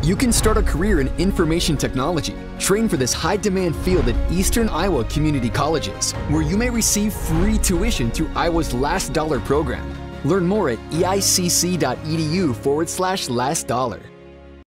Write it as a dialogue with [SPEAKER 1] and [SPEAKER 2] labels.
[SPEAKER 1] You can start a career in information technology. Train for this high-demand field at Eastern Iowa Community Colleges, where you may receive free tuition through Iowa's Last Dollar program. Learn more at eicc.edu/last dollar.